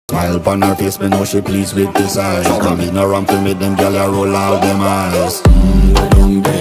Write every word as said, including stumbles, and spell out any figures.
Smile upon her face, me know she pleased with this eyes. Come in around to make them gyal a roll out them eyes. Mm, go down there.